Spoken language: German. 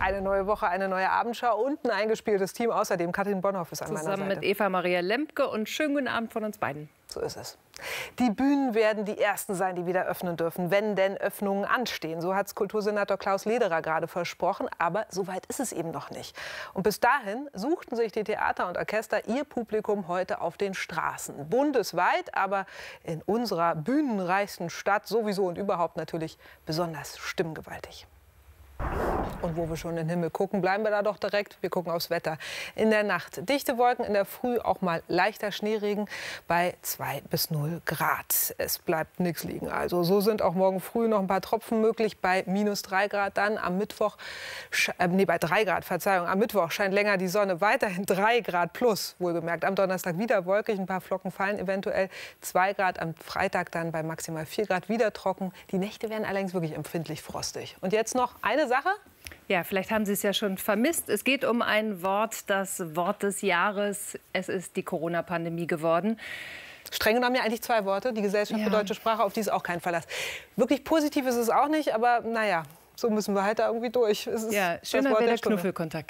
Eine neue Woche, eine neue Abendschau und ein eingespieltes Team. Außerdem Katrin Bonhoff ist an meiner Seite. Zusammen mit Eva-Maria Lempke und schönen guten Abend von uns beiden. So ist es. Die Bühnen werden die ersten sein, die wieder öffnen dürfen, wenn denn Öffnungen anstehen. So hat es Kultursenator Klaus Lederer gerade versprochen. Aber so weit ist es eben noch nicht. Und bis dahin suchten sich die Theater und Orchester ihr Publikum heute auf den Straßen. Bundesweit, aber in unserer bühnenreichsten Stadt sowieso und überhaupt natürlich besonders stimmgewaltig. Und wo wir schon in den Himmel gucken, bleiben wir da doch direkt. Wir gucken aufs Wetter. In der Nacht dichte Wolken, in der Früh auch mal leichter Schneeregen bei 2 bis 0 Grad. Es bleibt nichts liegen. Also so sind auch morgen früh noch ein paar Tropfen möglich bei minus 3 Grad. Dann am Mittwoch, bei 3 Grad, Verzeihung. Am Mittwoch scheint länger die Sonne, weiterhin 3 Grad plus, wohlgemerkt. Am Donnerstag wieder wolkig, ein paar Flocken fallen eventuell 2 Grad. Am Freitag dann bei maximal 4 Grad wieder trocken. Die Nächte werden allerdings wirklich empfindlich frostig. Und jetzt noch eine Sache. Ja, vielleicht haben Sie es ja schon vermisst. Es geht um ein Wort, das Wort des Jahres. Es ist die Corona-Pandemie geworden. Streng genommen ja eigentlich 2 Worte. Die Gesellschaft für deutsche Sprache, auf die ist auch kein Verlass. Wirklich positiv ist es auch nicht, aber naja, so müssen wir halt da irgendwie durch. Es ist ja, schöner wäre der Knuffelkontakt.